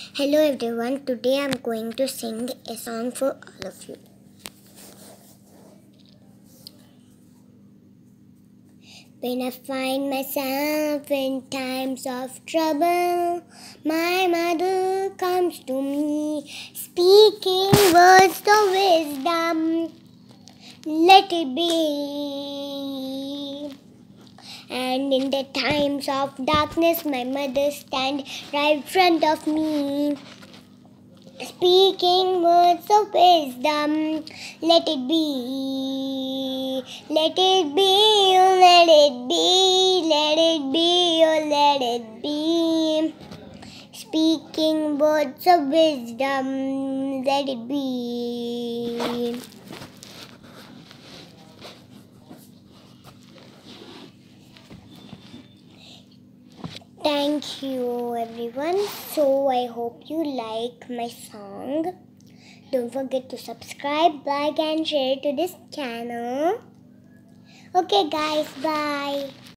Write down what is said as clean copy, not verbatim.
Hello everyone, today I'm going to sing a song for all of you. When I find myself in times of trouble, my mother comes to me, speaking words of wisdom. Let it be. And in the times of darkness, my mother stands right in front of me, speaking words of wisdom. Let it be, let it be, let it be, let it be, oh let it be. Speaking words of wisdom, let it be. Thank you everyone. So I hope you like my song. Don't forget to subscribe, like and share to this channel. Okay guys, bye.